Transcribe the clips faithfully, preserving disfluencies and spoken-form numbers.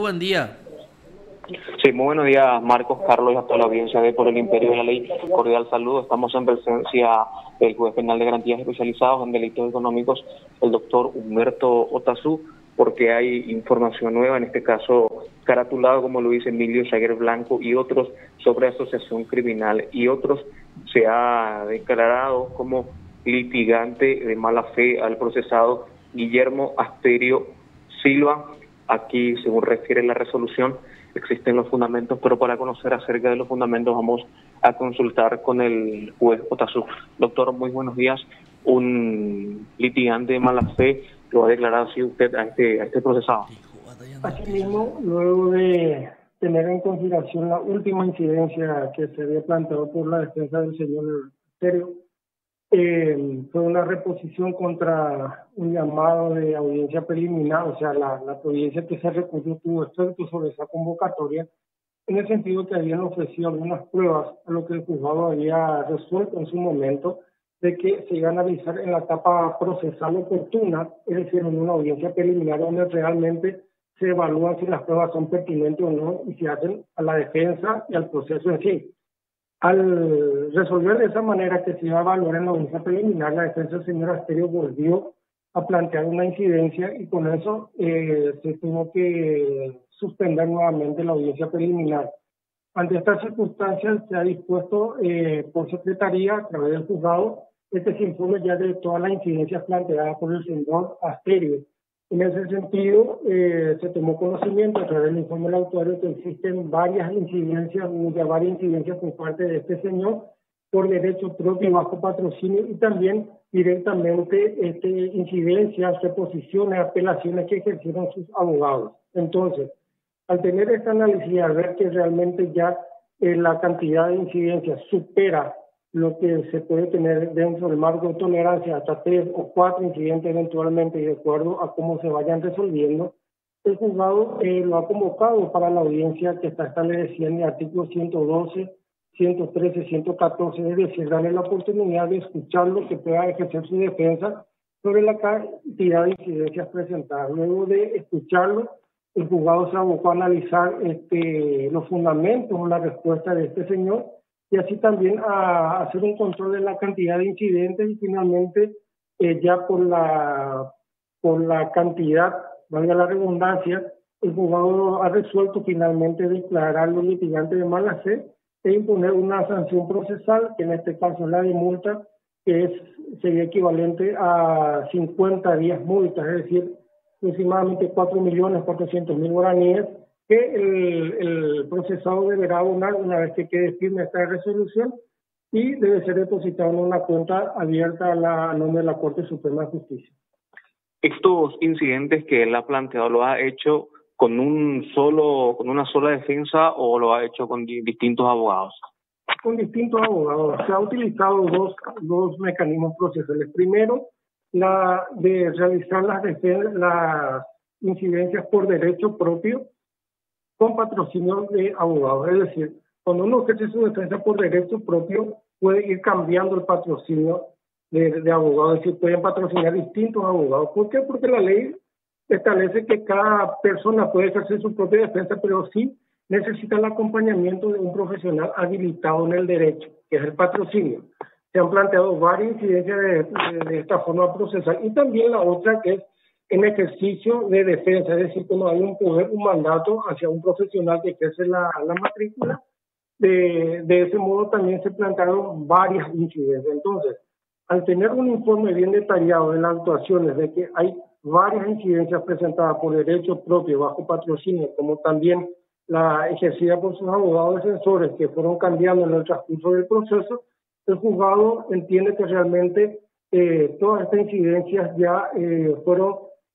buen día. Sí, muy buenos días, Marcos, Carlos, y a toda la audiencia de Por el Imperio de la Ley. Cordial saludo. Estamos en presencia del Juez Penal de Garantías Especializados en Delitos Económicos, el doctor Humberto Otazú, porque hay información nueva, en este caso caratulado, como lo dice Emilio Jaguer Blanco y otros, sobre asociación criminal, y otros se ha declarado como litigante de mala fe al procesado Guillermo Asterio Silva. Aquí, según refiere la resolución, existen los fundamentos, pero para conocer acerca de los fundamentos vamos a consultar con el juez Otazú. Doctor, muy buenos días. Un litigante de mala fe lo ha declarado así usted a este, a este procesado. Asimismo, luego de tener en consideración la última incidencia que se había planteado por la defensa del señor Asterio, eh, fue una reposición contra un llamado de audiencia preliminar, o sea, la, la audiencia que se recurrió tuvo efecto sobre esa convocatoria, en el sentido que habían ofrecido algunas pruebas a lo que el juzgado había resuelto en su momento, de que se iba a analizar en la etapa procesal oportuna, es decir, en una audiencia preliminar donde realmente se evalúan si las pruebas son pertinentes o no y se hacen a la defensa y al proceso en sí. Al resolver de esa manera que se iba a evaluar en la audiencia preliminar, la defensa del señor Asterio volvió a plantear una incidencia y con eso eh, se tuvo que suspender nuevamente la audiencia preliminar. Ante estas circunstancias se ha dispuesto eh, por secretaría a través del juzgado este se informe ya de todas las incidencias planteadas por el señor Asterio. En ese sentido, eh, se tomó conocimiento a través del informe del autor que existen varias incidencias, ya varias incidencias por parte de este señor por derecho propio y bajo patrocinio y también directamente este, incidencias, reposiciones, apelaciones que ejercieron sus abogados. Entonces, al tener esta análisis, al ver que realmente ya eh, la cantidad de incidencias supera lo que se puede tener dentro del marco de tolerancia, hasta tres o cuatro incidentes eventualmente, y de acuerdo a cómo se vayan resolviendo, el juzgado eh, lo ha convocado para la audiencia que está establecida en el artículo ciento doce, ciento trece, ciento catorce, es decir, darle la oportunidad de escucharlo, que pueda ejercer su defensa sobre la cantidad de incidencias presentadas. Luego de escucharlo, el juzgado se abocó a analizar este, los fundamentos o la respuesta de este señor y así también a hacer un control de la cantidad de incidentes y finalmente eh, ya por la, por la cantidad, valga la redundancia, el juzgado ha resuelto finalmente declararlo litigante de mala fe e imponer una sanción procesal, que en este caso es la de multa, que es, sería equivalente a cincuenta días multas, es decir, aproximadamente cuatro millones cuatrocientos mil guaraníes, que el, el procesado deberá abonar una vez que quede firme esta resolución y debe ser depositado en una cuenta abierta a, la, a nombre de la Corte Suprema de Justicia. Estos incidentes que él ha planteado, ¿lo ha hecho con un solo, con una sola defensa o lo ha hecho con di distintos abogados? Con distintos abogados. Se ha utilizado dos, dos mecanismos procesales. Primero, la de realizar las, las incidencias por derecho propio con patrocinio de abogados. Es decir, cuando uno ejerce su defensa por derecho propio, puede ir cambiando el patrocinio de, de abogados, es decir, pueden patrocinar distintos abogados. ¿Por qué? Porque la ley establece que cada persona puede ejercer su propia defensa, pero sí necesita el acompañamiento de un profesional habilitado en el derecho, que es el patrocinio. Se han planteado varias incidencias de, de, de esta forma procesal y también la otra que es en ejercicio de defensa, es decir, cuando hay un poder, un mandato hacia un profesional que ejerce la, la matrícula, de, de ese modo también se plantearon varias incidencias. Entonces, al tener un informe bien detallado de las actuaciones, de que hay varias incidencias presentadas por derecho propio, bajo patrocinio, como también la ejercida por sus abogados defensores que fueron cambiando en el transcurso del proceso, el juzgado entiende que realmente eh, todas estas incidencias ya eh, fueron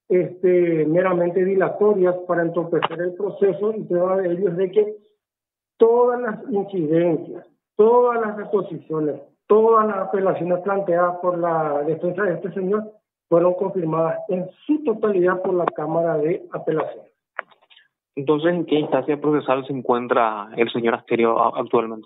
este, meramente dilatorias para entorpecer el proceso, y prueba de ello es de que todas las incidencias, todas las reposiciones, todas las apelaciones planteadas por la defensa de este señor fueron confirmadas en su totalidad por la Cámara de Apelaciones. Entonces, ¿en qué instancia procesal se encuentra el señor Asterio actualmente?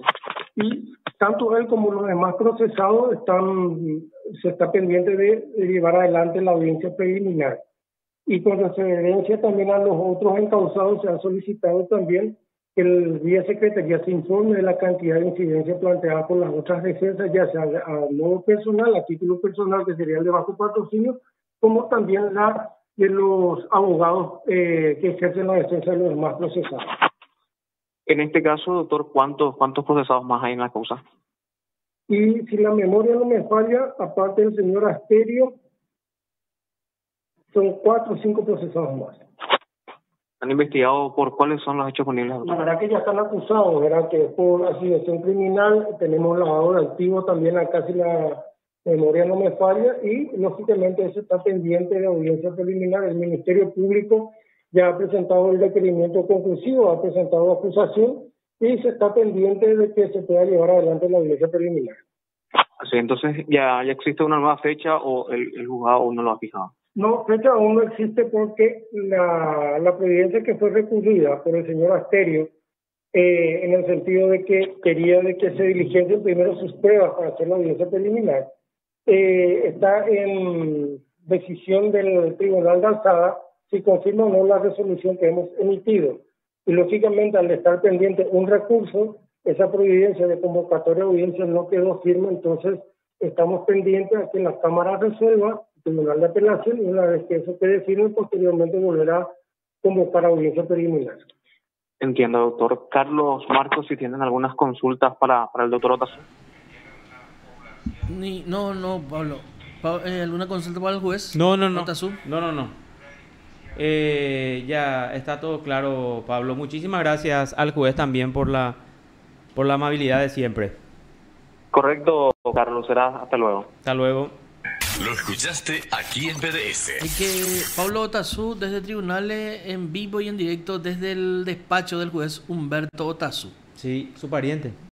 Y tanto él como los demás procesados están, se está pendiente de, de llevar adelante la audiencia preliminar. Y con referencia también a los otros encausados, se ha solicitado también que el vía secretaría se informe de la cantidad de incidencia planteada por las otras defensas, ya sea a modo personal, a título personal, que sería el de bajo patrocinio, como también la de los abogados eh, que ejercen la defensa de los demás procesados. En este caso, doctor, ¿cuántos, cuántos procesados más hay en la causa? Y si la memoria no me falla, aparte del señor Asterio, son cuatro o cinco procesados más. ¿Han investigado por cuáles son los hechos punibles? La verdad que ya están acusados, ¿verdad? Que por asociación criminal, tenemos lavado de activos también, acá si la memoria no me falla, y lógicamente eso está pendiente de audiencia preliminar. El Ministerio Público ya ha presentado el requerimiento conclusivo, ha presentado acusación, y se está pendiente de que se pueda llevar adelante la audiencia preliminar. Sí, entonces, ¿ya, ya existe una nueva fecha o el, el juzgado aún no lo ha fijado? No, fecha aún no existe porque la, la providencia que fue recurrida por el señor Asterio, eh, en el sentido de que quería de que se diligencien primero sus pruebas para hacer la audiencia preliminar, eh, está en decisión del Tribunal de Alzada si confirma o no la resolución que hemos emitido. Y lógicamente, al estar pendiente un recurso, esa providencia de convocatoria de audiencia no quedó firme, entonces estamos pendientes a que la Cámara resuelva, el Tribunal de Apelación, y una vez que eso quede firme, posteriormente volverá a convocar audiencia preliminar. Entiendo, doctor. Carlos, Marcos, si tienen algunas consultas para, para el doctor Otazu. Ni, no, no, Pablo. Pa, eh, ¿Alguna consulta para el juez? No, no, no. Otazu. No, no, no. Eh, ya está todo claro, Pablo. Muchísimas gracias al juez también por la, por la amabilidad de siempre. Correcto, Carlos. Será hasta luego. Hasta luego. Lo escuchaste aquí en P D S. Y que Pablo Otazu desde tribunales en vivo y en directo desde el despacho del juez Humberto Otazu. Sí, su pariente.